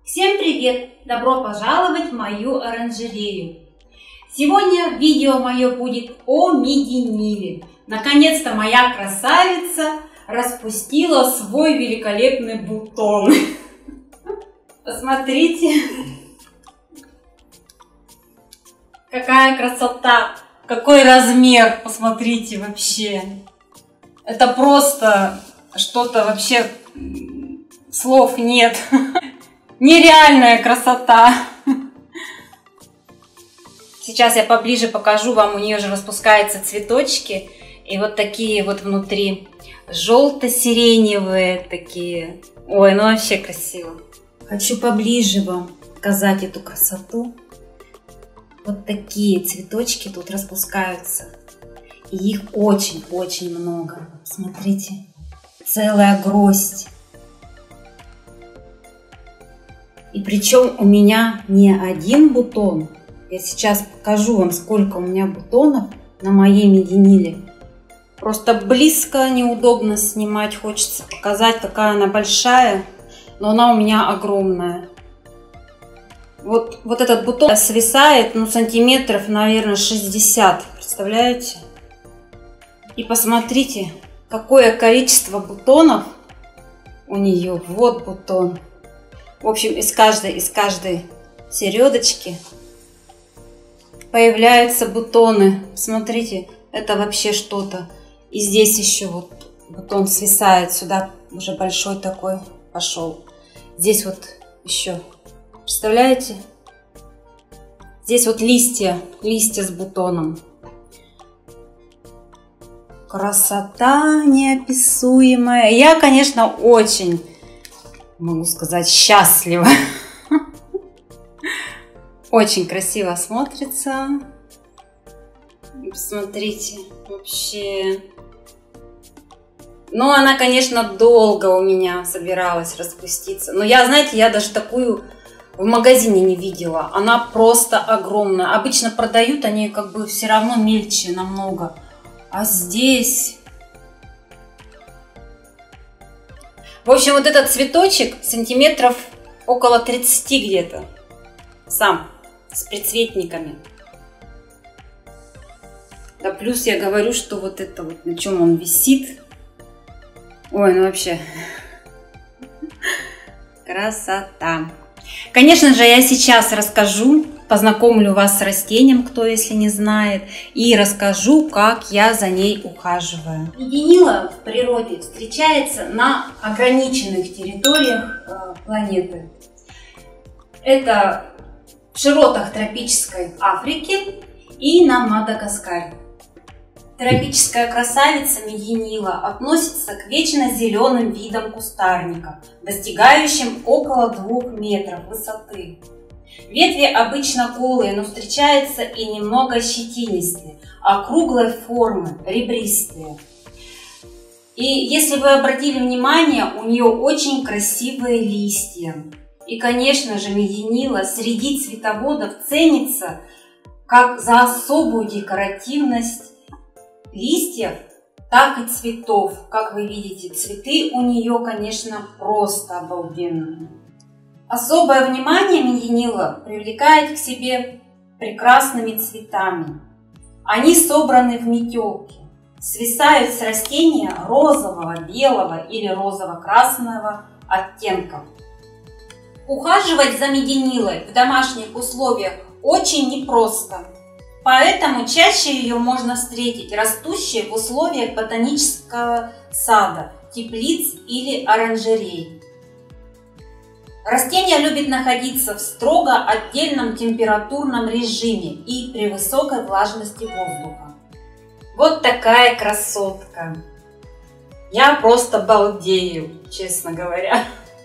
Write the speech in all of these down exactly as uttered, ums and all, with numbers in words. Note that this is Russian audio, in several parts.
Всем привет! Добро пожаловать в мою оранжерею! Сегодня видео мое будет о мидиниле. Наконец-то моя красавица распустила свой великолепный бутон. Посмотрите, какая красота, какой размер, посмотрите вообще. Это просто что-то вообще, слов нет. Нереальная красота. Сейчас я поближе покажу вам. У нее же распускаются цветочки. И вот такие вот внутри желто-сиреневые такие. Ой, ну вообще красиво. Хочу поближе вам показать эту красоту. Вот такие цветочки тут распускаются. И их очень-очень много. Смотрите, целая гроздь. И причем у меня не один бутон. Я сейчас покажу вам, сколько у меня бутонов на моей мидиниле. Просто близко неудобно снимать. Хочется показать, какая она большая. Но она у меня огромная. Вот, вот этот бутон свисает, ну, сантиметров, наверное, шестьдесят. Представляете? И посмотрите, какое количество бутонов у нее. Вот бутон. В общем, из каждой, из каждой середочки появляются бутоны. Смотрите, это вообще что-то. И здесь еще вот бутон свисает сюда, уже большой такой пошел. Здесь вот еще, представляете? Здесь вот листья, листья с бутоном. Красота неописуемая. Я, конечно, очень... могу сказать, счастлива. Очень красиво смотрится. Посмотрите, вообще. Ну, она, конечно, долго у меня собиралась распуститься. Но я, знаете, я даже такую в магазине не видела. Она просто огромная. Обычно продают они как бы все равно мельче намного. А здесь... В общем, вот этот цветочек сантиметров около тридцати где-то. Сам, с прицветниками. Да плюс я говорю, что вот это вот, на чем он висит. Ой, ну вообще. Красота. Конечно же, я сейчас расскажу, познакомлю вас с растением, кто если не знает, и расскажу, как я за ней ухаживаю. Мидинила в природе встречается на ограниченных территориях э, планеты. Это в широтах тропической Африки и на Мадагаскаре. Тропическая красавица мидинила относится к вечно зеленым видам кустарника, достигающим около двух метров высоты. Ветви обычно голые, но встречаются и немного щетинистые, округлой формы, ребристые. И если вы обратили внимание, у нее очень красивые листья. И, конечно же, мидинила среди цветоводов ценится как за особую декоративность листьев, так и цветов. Как вы видите, цветы у нее, конечно, просто обалденные. Особое внимание мидинила привлекает к себе прекрасными цветами. Они собраны в метелки, свисают с растения розового, белого или розово-красного оттенков. Ухаживать за мидинилой в домашних условиях очень непросто, поэтому чаще ее можно встретить растущей в условиях ботанического сада, теплиц или оранжерей. Растение любит находиться в строго отдельном температурном режиме и при высокой влажности воздуха. Вот такая красотка. Я просто балдею, честно говоря.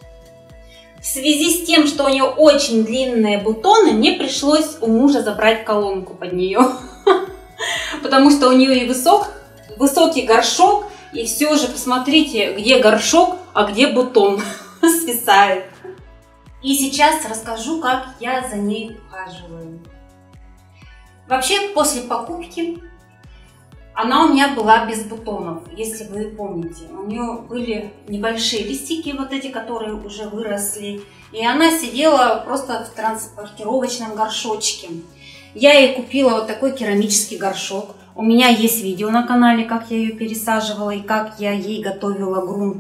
В связи с тем, что у нее очень длинные бутоны, мне пришлось у мужа забрать колонку под нее. Потому что у нее и высок, высокий горшок, и все же посмотрите, где горшок, а где бутон свисает. И сейчас расскажу, как я за ней ухаживаю. Вообще, после покупки Она у меня была без бутонов, если вы помните. У нее были небольшие листики, вот эти, которые уже выросли. И она сидела просто в транспортировочном горшочке. Я ей купила вот такой керамический горшок. У меня есть видео на канале, как я ее пересаживала и как я ей готовила грунт.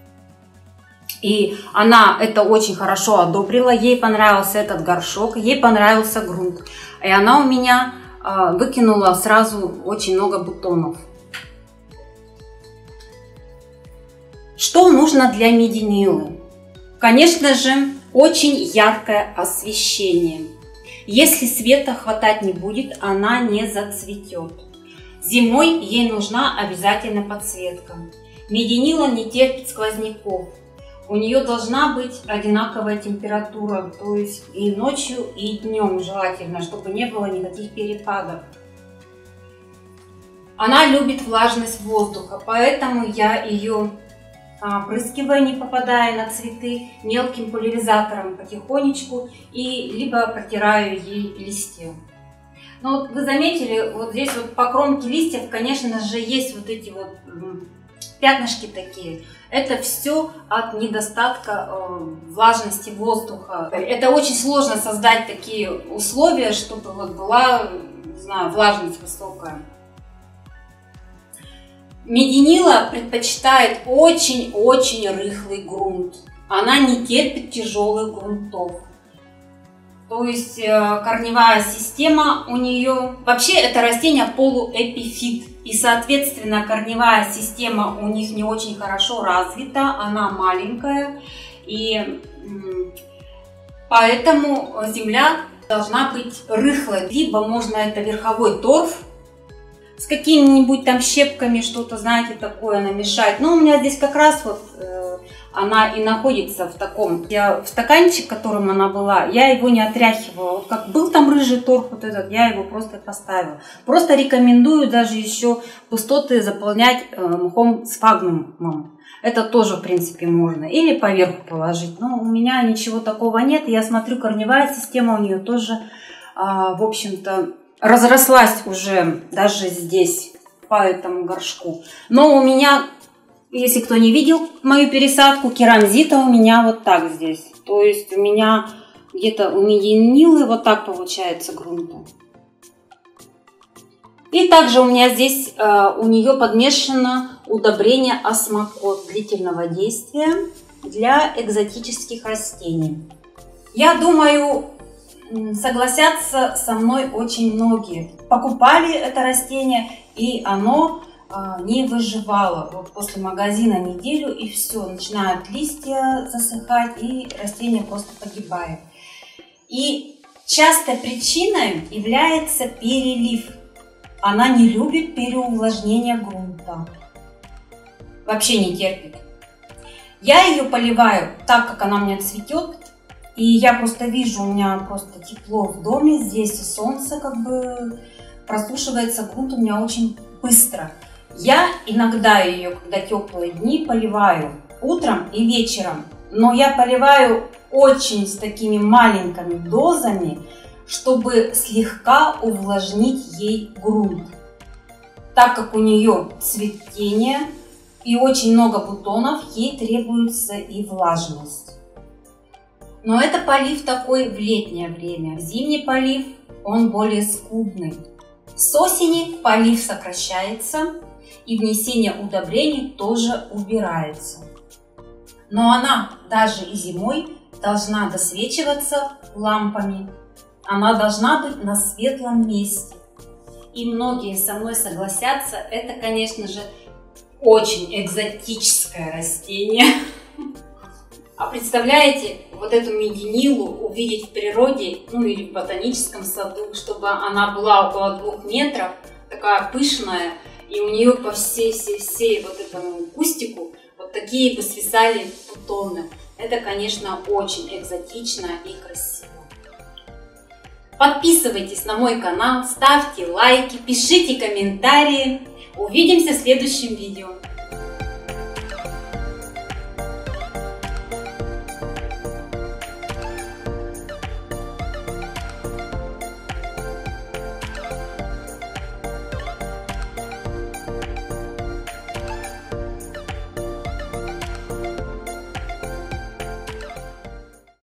И она это очень хорошо одобрила. Ей понравился этот горшок, ей понравился грунт. И она у меня выкинула сразу очень много бутонов. Что нужно для мединилы? Конечно же, очень яркое освещение. Если света хватать не будет, она не зацветет. Зимой ей нужна обязательно подсветка. Мединила не терпит сквозняков. У нее должна быть одинаковая температура, то есть и ночью, и днем желательно, чтобы не было никаких перепадов. Она любит влажность воздуха, поэтому я ее опрыскиваю, не попадая на цветы, мелким пульверизатором потихонечку, и либо протираю ей листья. Но вот вы заметили, вот здесь вот по кромке листьев, конечно же, есть вот эти вот пятнышки такие. Это все от недостатка э, влажности воздуха. Это очень сложно создать такие условия, чтобы вот была, не знаю, влажность высокая. Мединила предпочитает очень-очень рыхлый грунт. Она не терпит тяжелых грунтов. То есть э, корневая система у нее... Вообще это растение полуэпифит. И, соответственно, корневая система у них не очень хорошо развита. Она маленькая. И поэтому земля должна быть рыхлой. Либо можно это верховой торф с какими-нибудь там щепками, что-то, знаете, такое намешать. Но у меня здесь как раз вот э, она и находится в таком, я, в стаканчик, которым она была, я его не отряхивала. Вот как был там рыжий торф вот этот, я его просто поставила. Просто рекомендую даже еще пустоты заполнять э, мхом сфагнумом. Это тоже, в принципе, можно. Или поверху положить. Но у меня ничего такого нет. Я смотрю, корневая система у нее тоже, э, в общем-то, разрослась уже даже здесь, по этому горшку. Но у меня, если кто не видел мою пересадку, керамзита у меня вот так здесь. То есть у меня где-то у мединилы вот так получается грунта. И также у меня здесь э, у нее подмешано удобрение осмокот длительного действия для экзотических растений. Я думаю, согласятся со мной очень многие. Покупали это растение, и оно а, не выживало. Вот после магазина неделю, и все, начинают листья засыхать, и растение просто погибает. И частой причиной является перелив. Она не любит переувлажнения грунта. Вообще не терпит. Я ее поливаю так, как она у меня цветет. И я просто вижу, у меня просто тепло в доме, здесь и солнце как бы просушивается, грунт у меня очень быстро. Я иногда ее, когда теплые дни, поливаю утром и вечером, но я поливаю очень с такими маленькими дозами, чтобы слегка увлажнить ей грунт. Так как у нее цветение и очень много бутонов, ей требуется и влажность. Но это полив такой в летнее время. В зимний полив он более скудный. С осени полив сокращается и внесение удобрений тоже убирается. Но она даже и зимой должна досвечиваться лампами. Она должна быть на светлом месте. И многие со мной согласятся, это, конечно же, очень экзотическое растение. А представляете, вот эту мединилу увидеть в природе, ну или в ботаническом саду, чтобы она была около двух метров, такая пышная, и у нее по всей, всей, всей вот этому кустику вот такие бы свисали бутоны. Это, конечно, очень экзотично и красиво. Подписывайтесь на мой канал, ставьте лайки, пишите комментарии. Увидимся в следующем видео.